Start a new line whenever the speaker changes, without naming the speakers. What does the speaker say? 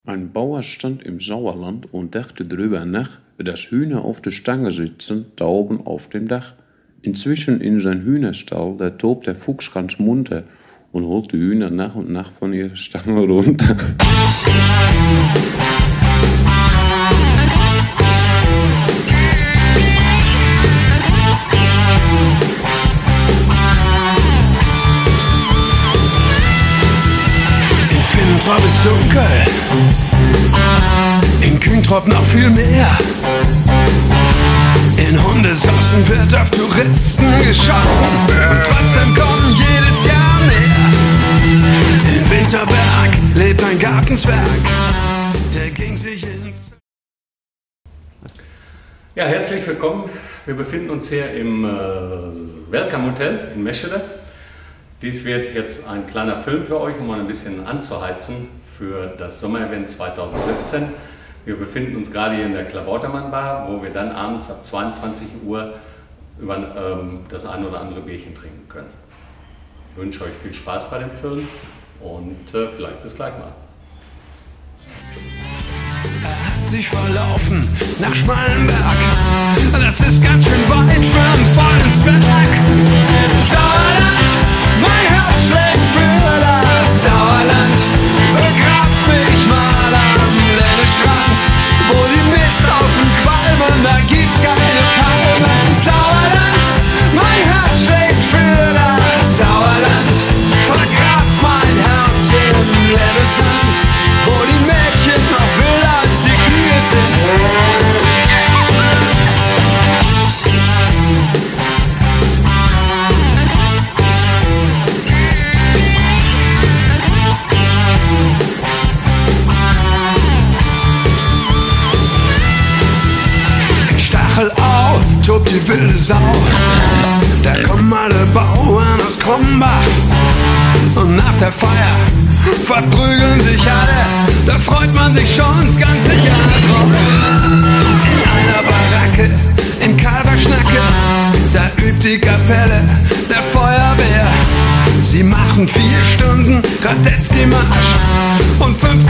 Ein Bauer stand im Sauerland und dachte drüber nach, dass Hühner auf der Stange sitzen, da oben auf dem Dach. Inzwischen in sein Hühnerstall, da tobt der Fuchs ganz munter und holt die Hühner nach und nach von ihrer Stange runter.
In Finnentrop ist dunkel, in Kühntrop noch viel mehr. In Hundesossen wird auf Touristen geschossen und trotzdem kommen jedes Jahr mehr. In Winterberg lebt ein Gartenzwerg, der ging sich ins...
Ja, herzlich willkommen. Wir befinden uns hier im Welcome Hotel in Meschede. Dies wird jetzt ein kleiner Film für euch, um mal ein bisschen anzuheizen für das Sommerevent 2017. Wir befinden uns gerade hier in der Klabautermann Bar, wo wir dann abends ab 22 Uhr über das ein oder andere Bierchen trinken können. Ich wünsche euch viel Spaß bei dem Film und vielleicht bis gleich mal.
Er hat sich verlaufen nach Schmalenberg. Das ist ganz schön weit für ein volles Werk. Sauerland, mein Herz schlägt für das Sauerland. Begrab mich mal am Lennestrand, wo die Misthaufen qualmen, da gibt's keine Palmen. Sauerland, mein Herz schlägt für das Sauerland. Vergrab mein Herz im Lennesand, wo die Mädchen noch wilder als die Kühe sind. In Stachelau tobt die wilde Sau, da kommen alle Bauern aus Krumbach. Und nach der Feier verprügeln sich alle, da freut man sich schon das ganze Jahr drauf. In einer Baracke in Kalverschnacke, da übt die Kapelle der Feuerwehr. Sie machen 4 Stunden Radetzky-Marsch und 5